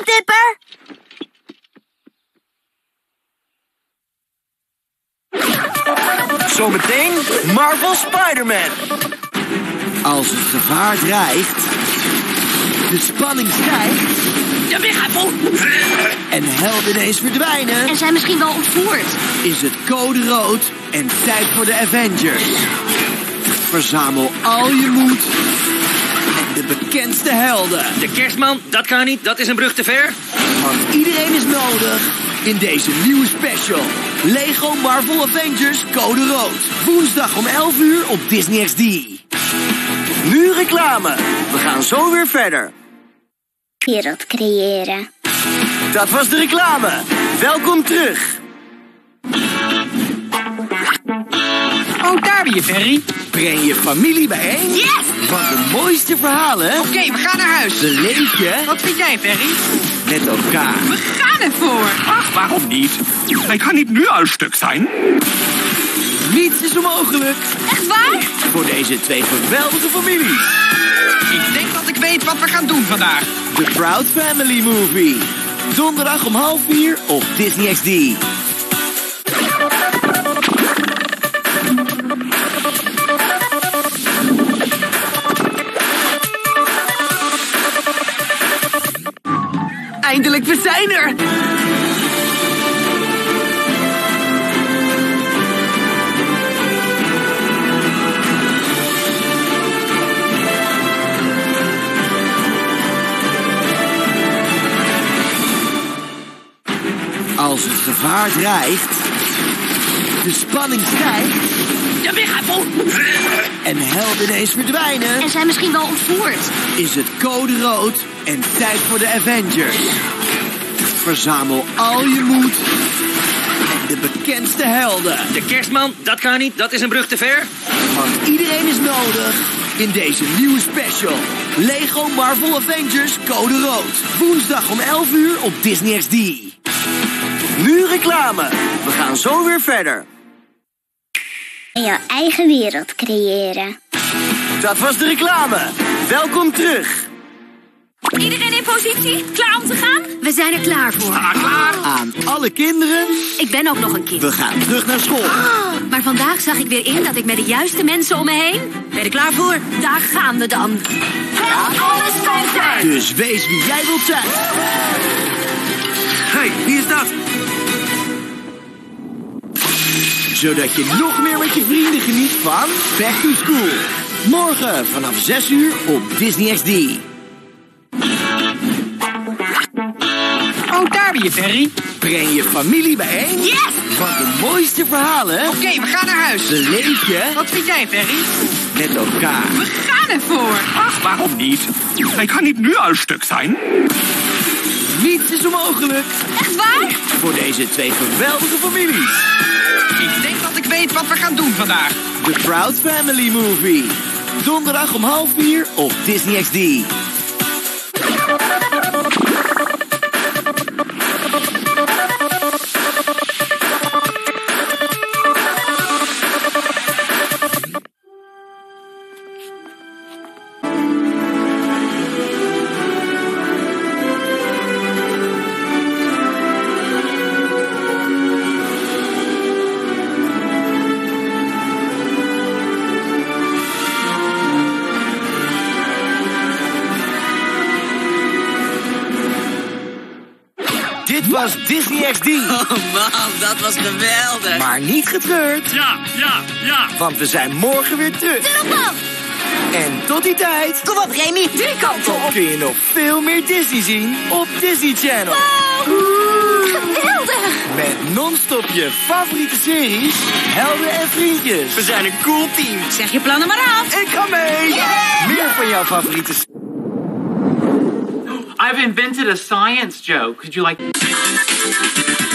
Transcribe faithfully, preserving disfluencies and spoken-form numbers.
Dipper? Zometeen Marvel Spider-Man. Als het gevaar dreigt, de spanning stijgt Ja, weg, Apple. en helden ineens verdwijnen, En zijn misschien wel ontvoerd. is het code rood en tijd voor de Avengers. Verzamel al je moed en de bekendste helden. De kerstman, dat kan niet, dat is een brug te ver. Want iedereen is nodig in deze nieuwe special. Lego Marvel Avengers Code Rood. Woensdag om elf uur op Disney X D. Nu reclame. We gaan zo weer verder. Wereld creëren. Dat was de reclame. Welkom terug. Oh, daar ben je, Ferry. Breng je familie bijeen. Yes! Want de mooiste verhalen Oké, we gaan naar huis. beleef je Wat vind jij, Ferry? met elkaar. We gaan ervoor. Ach, warum niet? Hij kan niet nu al stuk zijn. Niets is onmogelijk Echt waar? voor deze twee geweldige families. Ik denk dat ik weet wat we gaan doen vandaag. The Proud Family Movie. Donderdag om half vier op Disney X D. Eindelijk, we zijn er. Als het gevaar dreigt, de spanning stijgt Ja, weg, Apple. en helden ineens verdwijnen, En zijn misschien wel ontvoerd. is het code rood en tijd voor de Avengers. Verzamel al je moed en de bekendste helden. De kerstman, dat kan niet, dat is een brug te ver. Want iedereen is nodig in deze nieuwe special. Lego Marvel Avengers Code Rood. Woensdag om elf uur op Disney X D. Nu reclame. We gaan zo weer verder. En jouw eigen wereld creëren. Dat was de reclame. Welkom terug. Iedereen in positie? Klaar om te gaan? We zijn er klaar voor. Aan alle kinderen, Ik ben ook nog een kind. we gaan terug naar school. Maar vandaag zag ik weer in dat ik met de juiste mensen om me heen... Ben je er klaar voor? Daar gaan we dan. Help alles zijn. Dus wees wie jij wilt zijn. Hey, wie is dat? Zodat je nog meer met je vrienden geniet van Back to School. Morgen vanaf zes uur op Disney X D. Oh, daar ben je, Ferry. Breng je familie bijeen. Yes! Want de mooiste verhalen Oké, we gaan naar huis. beleef je Wat vind jij, Ferry? met elkaar. We gaan ervoor. Ach, warum niet? Hij kan niet nu al stuk zijn. Niets is onmogelijk Echt waar? voor deze twee geweldige families. Ik denk dat ik weet wat we gaan doen vandaag. The Proud Family Movie. Donderdag om half vier op Disney X D. Dit was Disney X D. Oh man, dat was geweldig. Maar niet getreurd, Ja, ja, ja. want we zijn morgen weer terug. En tot die tijd Kom op, Remy. Drie kanten op. kun je nog veel meer Disney zien op Disney Channel. Geweldig. Met non-stop je favoriete series, helden en vriendjes. We zijn een cool team. Zeg je plannen maar af. Ik ga mee. Meer van jouw favoriete series. I've invented a science joke. Could you like...